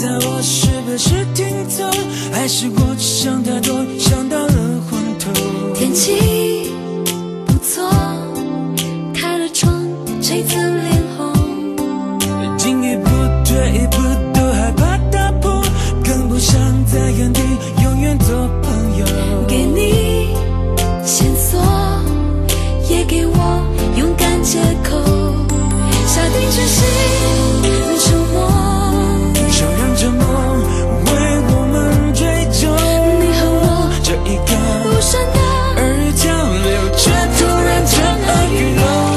在我是不是听错，还是过去想太多，想到了昏头。 天气不错，开了窗，这次脸红。 进一步退一步都害怕打破，更不想在原地永远做朋友。 给你线索，也给我勇敢借口，下定决心沉默， 就让这梦为我们追求。 你和我这一个无声的耳语交流，却突然尘埃雨落。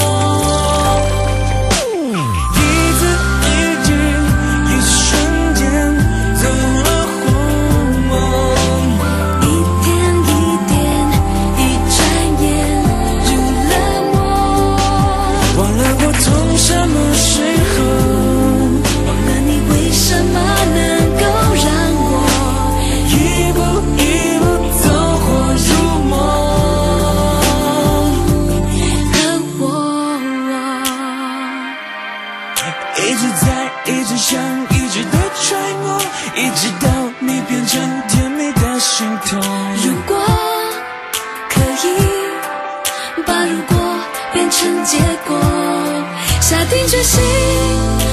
一字一句，一瞬间走了荒漠。 一点一点，一转眼入了魔。 忘了我从什么时候， 忘了你为什么能够让我一步一步走火入魔。 和我。 一直在，一直想，一直在揣摩，一直到你变成甜蜜的心痛。 如果可以把如果变成结果，下定决心